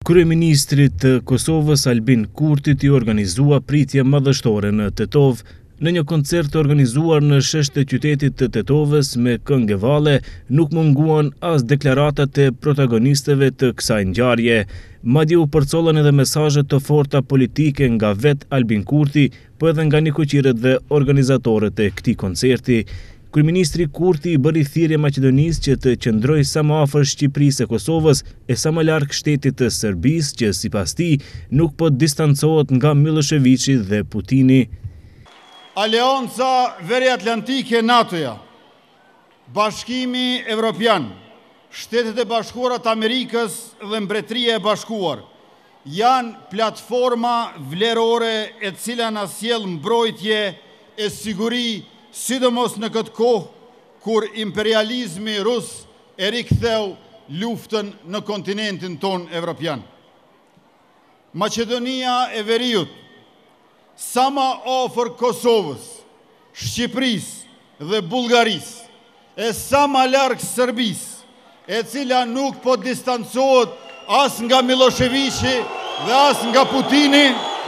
Kryeministri të Kosovës Albin Kurtit i organizua pritje madhështore në Tetov në një koncert të organizuar në shesh të qytetit të Tetovës me këngë valle. Nuk munguan as deklaratat e protagonistëve të kësaj ngjarje. Madje u përcollën edhe mesazhe të forta politike nga vet Albin Kurti, po edhe nga nikoqirët dhe organizatorët e këtij koncerti. Kryeministri Kurti i bëri thirrje Maqedonisë që të qëndrojë sa më afër Shqipërisë e Kosovës e sa më larg shtetit të Serbisë, që sipas tij nuk po distancohet nga Miloševiqi dhe Putini. Aleanca Veriatlantike NATO-ja, Bashkimi Evropian, Shtetet e Bashkuara të Amerikës dhe Mbretëria e Bashkuar janë platforma vlerore e cila na sjell mbrojtje e siguri, sidomos në këtë kohë kur imperializmi rus e riktheu luftën në kontinentin ton evropian. Maqedonia e Veriut, sa ma ofër Kosovës, Shqipërisë dhe Bullgarisë, e sa ma larg Serbisë, e cila nuk po distancohet as nga Miloševiqi dhe as nga Putini,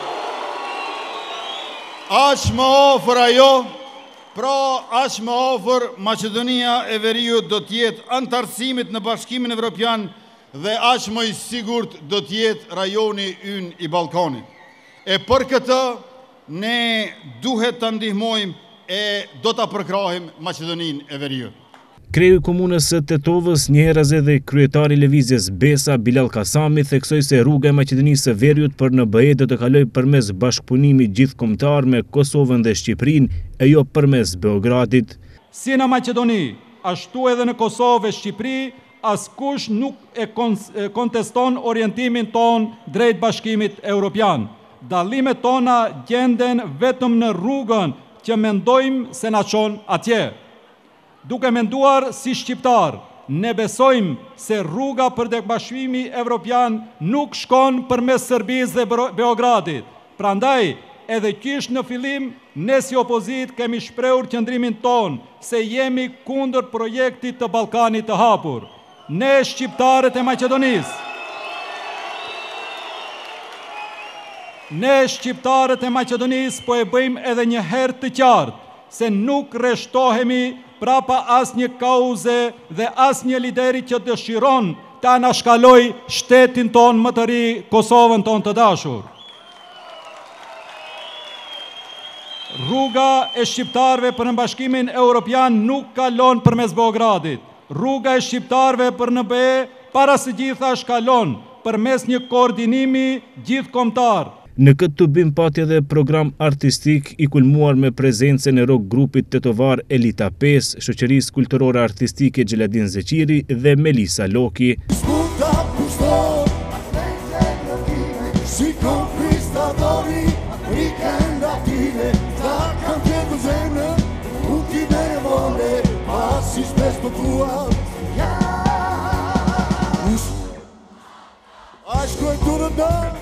aq më ofër ajo. Pra, aq më ofër Maqedonia e Veriut do t'jetë antarësimit në Bashkimin Evropian dhe aq më i sigurt do t'jetë rajoni ynë i Ballkanit. E për këtë ne duhet të ndihmojmë e do t'a përkrahim Maqedoninë e Veriut. Kreu i komunës së Tetovës, njëherës edhe kryetari i lëvizjes Besa, Bilal Kasami, theksoi se rruga e Maqedonisë së Veriut për NBE do të kalojë përmes bashkëpunimit gjithkombëtar me Kosovën dhe Shqipërinë e jo përmes Beogradit. Si në Maqedoni, ashtu edhe në Kosovë e Shqipëri, askush nuk e konteston orientimin ton drejt Bashkimit Evropian. Dallimet tona gjenden vetëm në rrugën që mendojmë se na çon atje. Duke menduar si shqiptar, ne besojmë se rruga për tek Bashkimi Evropian nuk shkon përmes Serbisë dhe Beogradit. Prandaj, edhe qish në fillim, ne si opozit kemi shprehur qëndrimin ton se jemi kundër projektit të Ballkanit të hapur. Ne shqiptarët e Maqedonisë, po e bëjmë edhe një herë të qartë se nuk rreshtohemi prapa asnjë kauze dhe asnjë lideri që dëshiron të anashkaloj shtetin ton më të ri, Kosovën ton të dashur. Rruga e shqiptarëve për në Bashkimin Evropian nuk kalon përmes Beogradit. Rruga e shqiptarëve për NBE para së gjitha shkalon përmes një koordinimi gjithkombëtar. Në këtë tubim pati edhe program artistik i kulmuar me prezencën e rock grupit tetovar Elita 5, shoqërisë kulturore artistike Xheladin Zeqiri dhe Melisa Loki. Acho que